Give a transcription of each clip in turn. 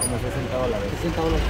Como $60. 60 dólares.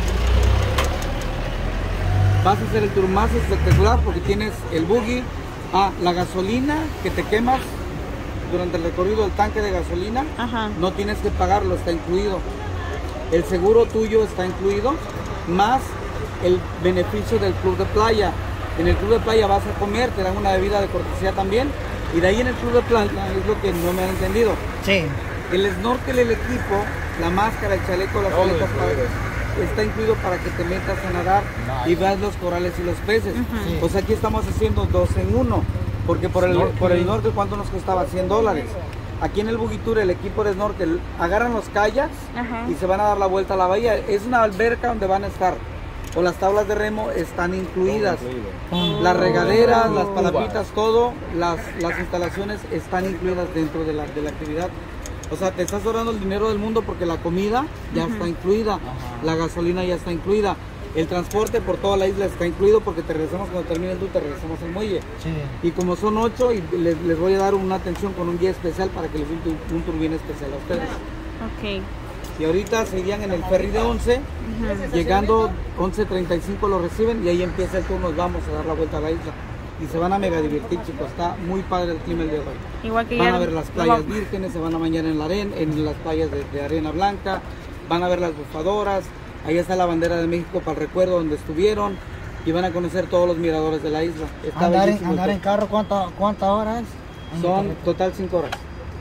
Vas a hacer el tour más espectacular porque tienes el buggy, la gasolina que te quemas durante el recorrido del tanque de gasolina. Ajá. No tienes que pagarlo, está incluido. El seguro tuyo está incluido, más el beneficio del club de playa. En el club de playa vas a comer, te dan una bebida de cortesía también. Y de ahí en el club de playa es lo que no me han entendido. Sí. El snorkel, el equipo, la máscara, el chaleco, las aletas, está incluido para que te metas a nadar y veas los corales y los peces. Pues aquí estamos haciendo 2 en 1, porque por el snorkel, ¿cuánto nos costaba? $100. Aquí en el Buggy Tour, el equipo de snorkel agarran los kayaks y se van a dar la vuelta a la bahía. Es una alberca donde van a estar, o las tablas de remo están incluidas. Las regaderas, las palapitas, todo, las instalaciones están incluidas dentro de la actividad. O sea, te estás ahorrando el dinero del mundo porque la comida ya está incluida, la gasolina ya está incluida, el transporte por toda la isla está incluido porque te regresamos cuando termine el tour, te regresamos al muelle. Y como son 8, y les voy a dar una atención con un guía especial para que les dé un tour bien especial a ustedes. Ok. Y ahorita se irían en el ferry de 11, llegando 11:35 lo reciben y ahí empieza el tour, nos vamos a dar la vuelta a la isla. Y se van a mega divertir, chicos, está muy padre el clima el de hoy. Igual que van a ver las playas vírgenes, se van a bañar en la arena, en las playas de arena blanca, van a ver las bufadoras, ahí está la bandera de México para el recuerdo donde estuvieron y van a conocer todos los miradores de la isla. Está andar en carro, ¿cuántas horas? Son total 5 horas.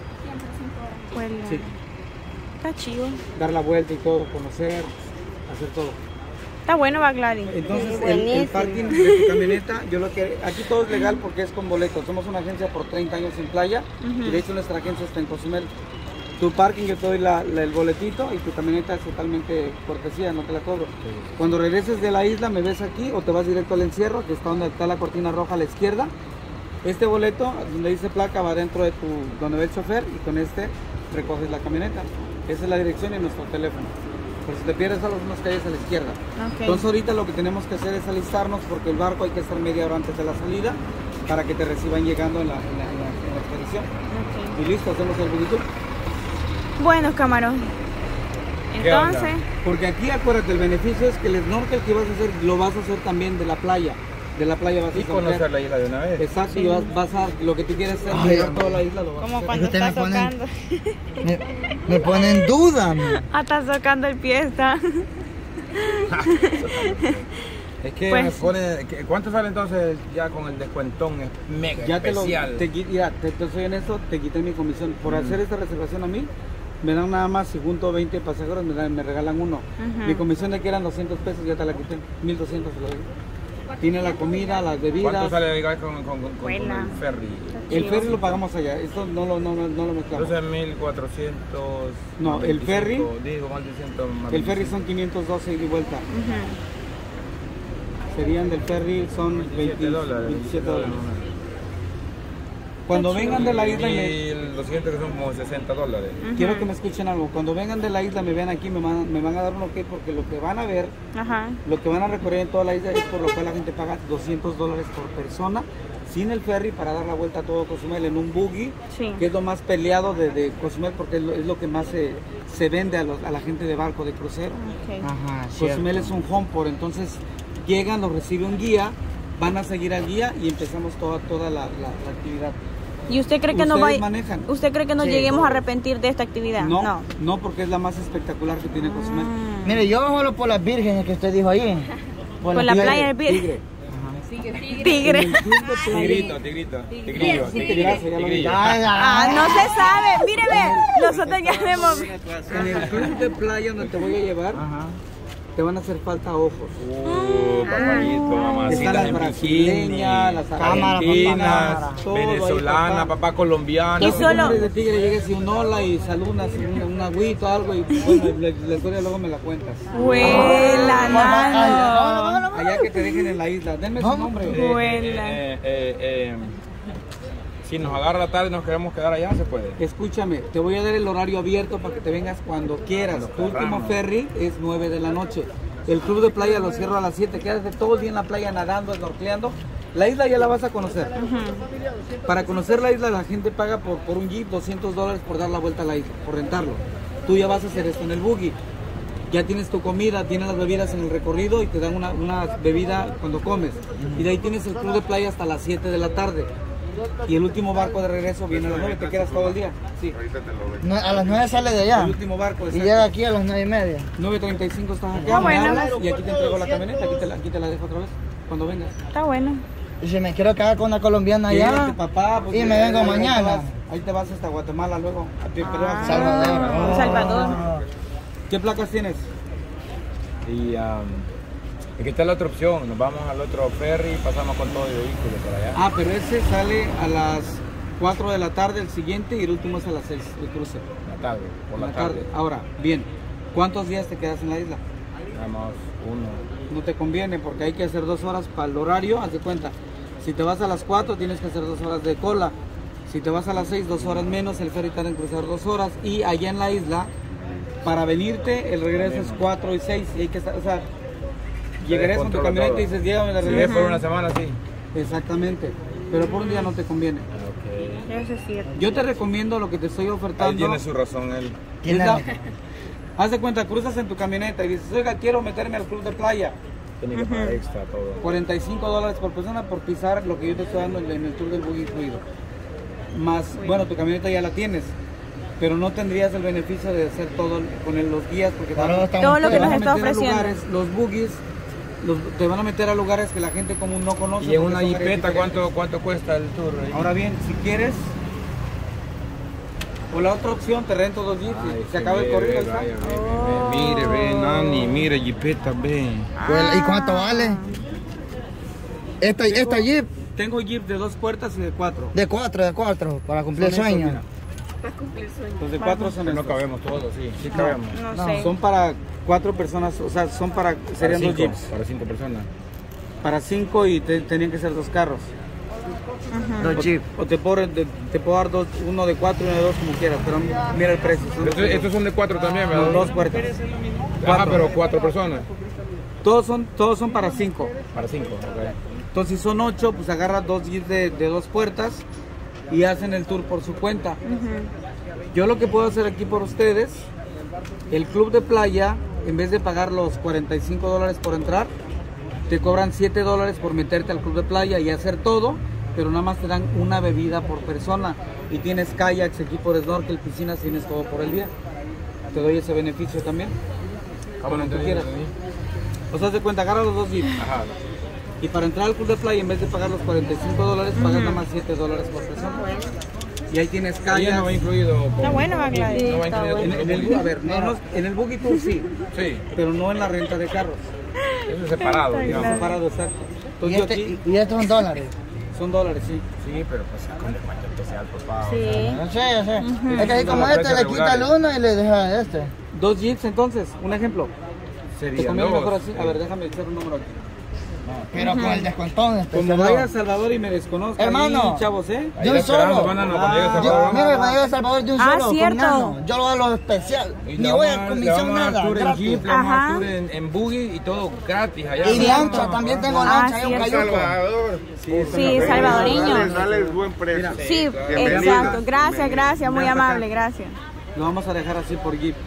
Pues, sí. Está chido. Dar la vuelta y todo, conocer, hacer todo. Está bueno, va Gladys. Entonces el parking de tu camioneta, aquí todo es legal porque es con boleto. Somos una agencia por 30 años en playa y de hecho nuestra agencia está en Cozumel. Tu parking yo te doy el boletito y tu camioneta es totalmente cortesía, no te la cobro. Cuando regreses de la isla me ves aquí o te vas directo al encierro, que está donde está la cortina roja a la izquierda. Este boleto, donde dice placa, va dentro de donde ve el chofer y con este recoges la camioneta. Esa es la dirección y nuestro teléfono. Pero si te pierdes a unas calles a la izquierda. Entonces ahorita lo que tenemos que hacer es alistarnos porque el barco hay que estar media hora antes de la salida para que te reciban llegando en la expedición. Y listo, hacemos el Buggy Tour. Bueno, camarón. Entonces... Porque aquí acuérdate, el beneficio es que el snorkel que vas a hacer, lo vas a hacer también de la playa. De la playa vas a conocer la isla de una vez. Exacto, y vas a, lo que tú quieres hacer, llegar toda la isla lo vas como a hacer. cuando estás tocando. Me pone en duda. Estás tocando el pie, está. Es que pues, me pone... ¿Cuánto sale entonces ya con el descuentón? Es mega ya especial. Te soy honesto, te quité mi comisión. Por hacer esta reservación a mí, me dan nada más, si junto 20 pasajeros, me regalan uno. Mi comisión de que eran 200 pesos, ya te la quité. 1200 se lo doy. Tiene la comida, las bebidas. ¿Cuánto sale con el ferry? El ferry lo pagamos allá, esto no lo mezclamos. Entonces 1400... No, el ferry... Digo, más de 100 el ferry son 512 ida y vuelta. Serían del ferry, son 27 dólares. Cuando vengan de la isla... Y lo siguiente que son como $60. Quiero que me escuchen algo. Cuando vengan de la isla, me vean aquí, me van a dar un ok, porque lo que van a ver, lo que van a recorrer en toda la isla es por lo cual la gente paga $200 por persona, sin el ferry, para dar la vuelta a todo Cozumel en un buggy, que es lo más peleado de Cozumel, porque es lo que más se vende a la gente de barco, de crucero. Cozumel es un home port, entonces llegan, los recibe un guía, van a seguir al guía y empezamos toda la actividad. ¿Y usted cree que manejan? ¿Usted cree que nos lleguemos a arrepentir de esta actividad? No, porque es la más espectacular que tiene Cozumel. Mire, yo solo por las vírgenes que usted dijo ahí. Por la playa del Tigre. Tigre. Tigrito. No se sabe. Míreme, nosotros ya vemos. En el club de playa donde te voy a llevar, te van a hacer falta ojos. Papayito, mamacita. Están las brasileñas, las argentinas, venezolanas, papá colombiano. Y solo de Tigre llegues y un hola y saludas, un agüito, algo, y bueno, la historia luego me la cuentas. Huela, nano. Allá que te dejen en la isla, denme su nombre. Si nos agarra la tarde y nos queremos quedar allá, se puede. Escúchame, te voy a dar el horario abierto para que te vengas cuando quieras. Tu último ferry es 9 de la noche. El club de playa lo cierro a las 7. Quédate todo el día en la playa nadando, snorkeando. La isla ya la vas a conocer. Para conocer la isla la gente paga por un jeep $200 por dar la vuelta a la isla, por rentarlo. Tú ya vas a hacer esto en el buggy. ya tienes tu comida, tienes las bebidas en el recorrido y te dan una bebida cuando comes. Y de ahí tienes el club de playa hasta las 7 de la tarde. Y el último barco de regreso viene a las 9, te quedas todo el día. Sí. A las 9 sale de allá. El último barco, Y exacto. llega aquí a las 9:30. 9:35 estás acá, me bueno. hablas y aquí te entrego la camioneta, aquí te la dejo otra vez, cuando vengas. Está bueno. Y si me quiero quedar con una colombiana allá, Llévate, papá, porque y me vengo ahí mañana. Ahí te vas hasta Guatemala luego. Ah. Salvador. Salvador. ¿Qué placas tienes? Y aquí está la otra opción, nos vamos al otro ferry y pasamos con todo el vehículo por allá. Ah, pero ese sale a las 4 de la tarde el siguiente y el último es a las 6, el cruce. La tarde, por En la tarde. Ahora, bien, ¿cuántos días te quedas en la isla? Nada más uno. No te conviene porque hay que hacer 2 horas para el horario, haz de cuenta. Si te vas a las 4 tienes que hacer 2 horas de cola. Si te vas a las 6, 2 horas menos, el ferry tarda en cruzar 2 horas. Y allá en la isla, para venirte, el regreso es 4 y 6. Y hay que estar, o sea, llegarías con tu camioneta y dices, llévame de Si regreso. es por una semana, sí. Exactamente, pero por un día no te conviene. Eso es cierto. Yo te recomiendo lo que te estoy ofertando. Ahí tiene su razón él. Es haz de cuenta, cruzas en tu camioneta y dices, oiga, quiero meterme al club de playa. Tiene que pagar extra todo. $45 por persona por pisar lo que yo te estoy dando en el tour del buggy incluido. Más, bueno, tu camioneta ya la tienes, pero no tendrías el beneficio de hacer todo con los guías porque Todo lo que te nos van a está meter a ofreciendo. lugares, los buggies te van a meter a lugares que la gente común no conoce. Y en porque una son áreas jipeta, diferentes. ¿cuánto cuesta el tour? Ahí? Ahora bien, si quieres, o la otra opción, te rento 2 jeeps y se acaba el corrido. ¿Está? Mire, ve, Nani, mire, jipeta, ve. ¿Y cuánto vale? Esta Jeep Tengo jeep de 2 puertas y de 4. de 4, para cumplir el Son esos, sueño. mira. Los de 4 son No estos. cabemos todos, sí. Sí cabemos. No sé. Son para 4 personas, o sea, son para, serían 2 jeeps. Para 5 personas. Para 5 y tenían que ser 2 carros. Dos Jeep. O te puedo dar uno de 4 y uno de 2 como quieras, pero mira el precio. Son Estos son de 4 también, ¿verdad? 2 puertas. Ajá, pero 4 personas. Todos son para 5. Para 5, ok. Entonces si son 8, pues agarra 2 jeeps de 2 puertas y hacen el tour por su cuenta. Yo lo que puedo hacer aquí por ustedes, el club de playa, en vez de pagar los $45 por entrar, te cobran $7 por meterte al club de playa y hacer todo, pero nada más te dan una bebida por persona y tienes kayaks, equipo de snorkel, piscinas, tienes todo por el día. Te doy ese beneficio también, como tú quieras. O sea, haz de cuenta, agarra los 2 jeeps. Ajá. Y para entrar al club de playa, en vez de pagar los $45, pagas nada más $7 por persona. Y ahí tienes Ahí kayak. no va incluido. Está bueno, Gladys. No va incluido. En el buggy tour sí, Sí, pero no en la renta de carros. eso es separado, digamos. Separado, exacto. Y, Entonces yo aquí y estos son dólares. son dólares, sí. Sí, pero pues con descuento especial, por favor. Sí. No sé, yo sé. Es que así como este le quita el uno y le deja este. 2 jeeps entonces, un ejemplo. ¿Te Sería conviene mejor así? A ver, déjame echar un número aquí. Pero con el descontón Como especial. vaya a Salvador y me desconozca, Hermano. ahí, chavos, ¿eh? Ahí Yo va esperando, solo. banano, cuando llegue a Ah, Salvador. Mire, cuando llegue a Salvador de un Ah, solo, cierto. con nano. Yo lo hago lo especial. Y Ni le voy vamos a le comisión vamos a dar nada. tour en Gratis. jeep, le vamos a dar Ajá. tour en buggy y todo gratis allá. Y lancha, también tengo lancha, hay un cierto. cayuco. Salvador. Sí, salvadoreño. Dale buen precio. Sí, exacto. Gracias, muy amable, gracias. Lo vamos a dejar así por jeep.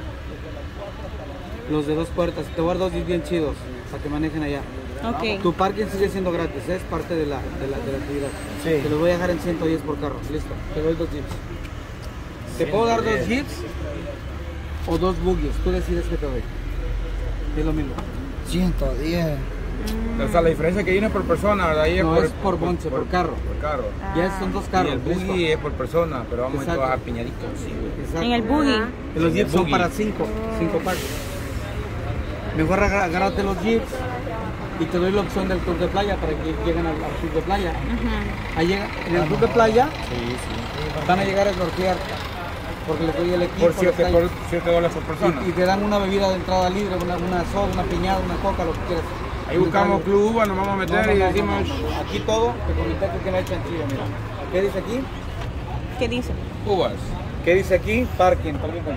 Los de 2 puertas. Te voy a dar 2 jeeps bien chidos para que manejen allá. Ok. Tu parking sigue siendo gratis, es parte de la actividad. Sí. Te los voy a dejar en 110 por carro. Listo. Te doy 2 jeeps. Te puedo dar 2 jeeps o 2 buggies. Tú decides qué te doy. Es lo mismo. 110. O sea, la diferencia que viene por persona, ¿verdad? Ahí No, es por bonche, por carro. Por carro. Ya son 2 Y carros. el buggy es por persona, pero vamos a Exacto. trabajar piñaditos. Sí, güey. Exacto. En el buggy. Y los jeeps son buggy. para 5 parques. Mejor agárrate los jeeps y te doy la opción del club de playa para que lleguen al club de playa. Ahí llega, en el club de playa van a llegar a snorkear porque les doy el equipo. Por les traigo- $7 por persona. y te dan una bebida de entrada libre, una soda, una piñada, una coca, lo que quieras. Ahí buscamos Club Uva, nos vamos a meter y decimos... Aquí todo, te comenté que no hay chanchillo, mira. ¿Qué dice aquí? ¿Qué dice? Uvas. ¿Qué dice aquí? Parking, permítame.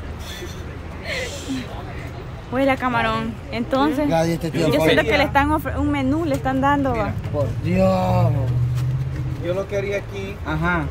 Huele a camarón. Entonces, Gladys, este tío yo Paul. siento que le están un menú, le están dando. Mira. Por Dios. Yo lo que haría aquí, Ajá.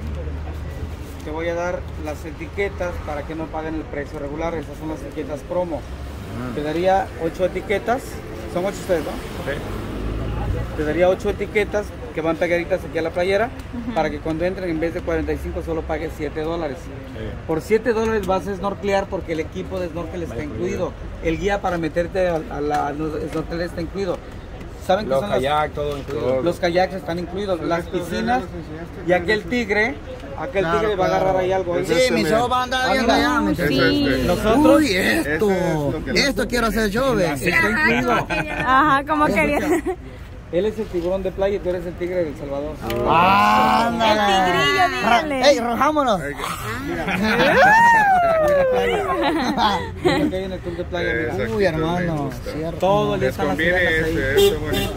te voy a dar las etiquetas para que no paguen el precio regular. Esas son las etiquetas promo. Te daría 8 etiquetas. Son 8 ustedes, ¿no? Sí. Te daría 8 etiquetas que van pegaditas aquí a la playera para que cuando entren en vez de 45 solo pagues $7. Sí. Por $7 vas a snorkelear porque el equipo de snorkel está incluido. El guía para meterte a la snorkel está incluido. ¿Saben qué Los son kayaks, todo incluido. los kayaks están incluidos, las piscinas y aquel tigre va a agarrar ahí algo. Sí, mis ojos van a andar viendo allá. mis Sí. Nosotros, Uy, esto quiero hacer yo, ve. está incluido. Ajá, como quería. Él es el tiburón de playa y tú eres el tigre del Salvador. El tigrillo, dígale. ¡Ey, rojámonos! Mira que hay en el club de playa, mira. Uy, hermano, cierto. Todo el día están las sirenas ahí.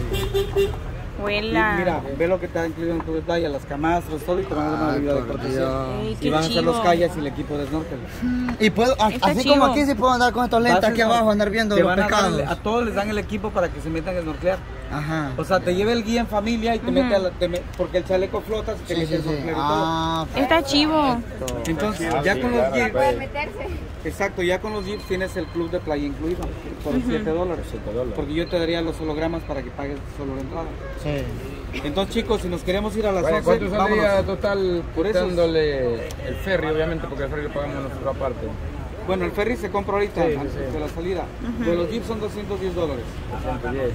Huela. Mira, ve lo que te ha incluido en el club de playa, las camastras, todo, y te van a dar una bebida de protección. Ey, Y qué van a hacer los chivo. kayaks y el equipo de snorkel. Y puedo, Está así chivo. como aquí, sí puedo andar con estos lentes aquí abajo, andar viendo Te los van a dar pescados. a todos les dan el equipo para que se metan a snorkelear. Ajá. O sea, te lleva el guía en familia y te mete porque el chaleco flota, si te Sí, mete sí, el sí. snorkel y todo. Ah, Está chivo. Entonces, ya con los jeeps, exacto, ya con los jeeps tienes el club de playa incluido por $7. Porque yo te daría los hologramas para que pagues solo la entrada. sí. Entonces, chicos, si nos queremos ir a las 11, ¿Cuánto saldría vámonos. total Por eso es- dándole el ferry, obviamente, porque el ferry lo pagamos nosotros aparte? Bueno, el ferry se compra ahorita, Sí, antes sí. de la salida. Pero los jeeps son $210. 110.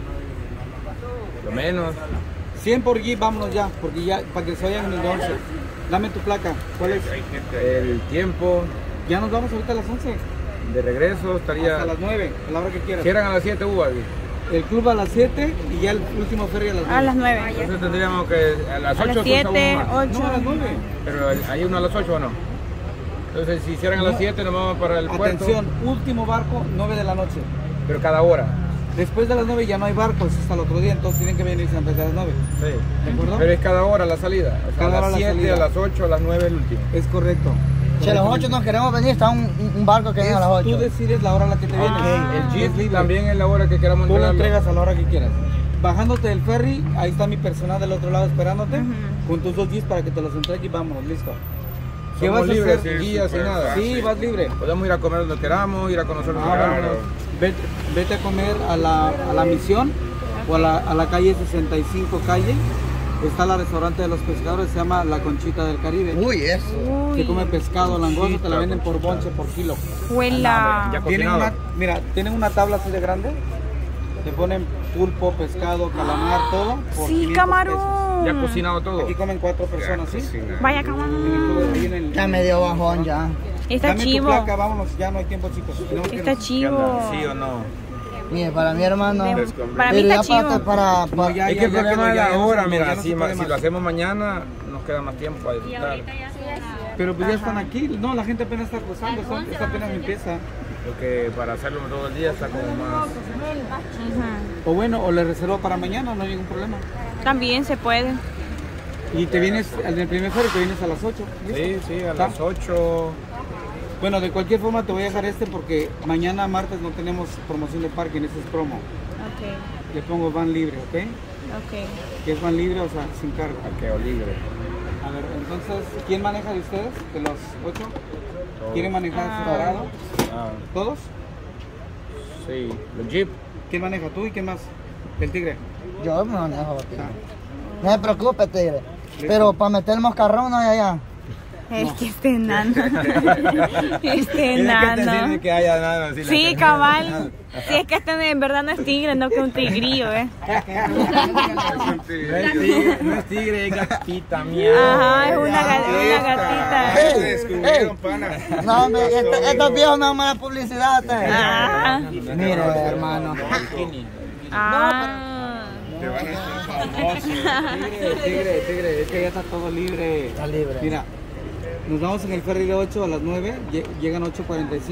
Lo menos. 100 por jeep, vámonos ya, porque ya, para que se vayan en el 11. Dame tu placa, ¿cuál es? El tiempo Ya nos vamos ahorita a las 11. de regreso estaría... Hasta las 9, a la hora que quieras. Cierran a las 7 uvas. El club a las 7 y ya el último ferry a las 9. A las 9. Entonces tendríamos que a las 8 A las 7, 8. No, a las 9. Pero hay uno a las 8 o no. Entonces si cierran a las 7 nos vamos para el puerto. Atención, último barco, 9 de la noche. Pero cada hora. Después de las 9 ya no hay barcos, hasta el otro día, entonces tienen que venirse antes de las 9. Sí. ¿De acuerdo? Pero es cada hora la salida. O sea, Cada a hora las la 7, salida. a las 8, a las 9 el último. Es correcto. Si a las 8 nos queremos venir, está un barco que viene a las 8. Tú decides la hora a la que te vienes. El Es jeep libre. también es la hora que queramos Tú lo entregarlo. entregas a la hora que quieras. Bajándote del ferry, ahí está mi personal del otro lado esperándote, con tus 2 jeeps para que te los entregue y vámonos, listo. ¿Qué Somos vas a libres, hacer? sin guías, sin nada. Sí, vas libre. Podemos ir a comer donde queramos, ir a conocer donde Bueno. queramos. Vete a comer a la misión o a la calle 65 calle. Está el restaurante de los pescadores, se llama La Conchita del Caribe. Uy, eso. Se come pescado, langosto, te la venden por bonche, por kilo. Huela. Ya Tienen cocinado. tienen una tabla así de grande. Te ponen pulpo, pescado, calamar, todo. por Sí, 500 camarón. Ya cocinado todo. pesos. Aquí comen 4 personas, ¿sí? Vaya En el camarón. club, ahí en el- Ya me dio bajón ya. Está Dame tu chivo. placa, vámonos, ya no hay tiempo, chicos. Tenemos que Está irnos. chivo. ¿Sí o no? Mire, para mi hermano. Para mí pero está ya chivo. No, ya, Es que el ya problema quedó, es ya la no hora, se- mira, ya no se si, puede si más. lo hacemos mañana nos queda más tiempo para disfrutar. Pero pues ya están aquí. No, la gente apenas está cruzando, esto apenas empieza. Porque para hacerlo todo el día está como más... Ujú. O bueno, o le reservo para mañana, no hay ningún problema. También se puede. Y te vienes, en el primer ferry te vienes a las 8. ¿listo? Sí, sí, a ¿Está? las 8. Bueno, de cualquier forma te voy a dejar porque mañana martes no tenemos promoción de parking, ese es promo. Ok, Le pongo van libre, ¿ok? ok. Que es van libre, o sea, sin cargo. Quedó libre. A ver, entonces, ¿quién maneja de ustedes? De los 8. ¿Quieren manejar separado? Ah, ¿Todos? sí, los jeep. ¿Quién maneja? ¿Tú y quién más? El tigre. Yo me manejo, tigre. No se preocupe, tigre. Pero para meter el moscarrón no hay allá. Es que este enano. Este Tienes enano. que haya nada así. Sí, cabal. Sí, es que este en verdad no es tigre, no que un tigrillo, ¿eh? No es tigre, es gatita, mierda. Ajá, es una gatita. ¡Ey! No, hombre, estos viejos me dan mala publicidad. ustedes. Ah, Mire, hermano. ah. Tigre, es que ya está todo libre. Está libre. Mira, nos vamos en el ferry de 8 a las 9, llegan 8:45.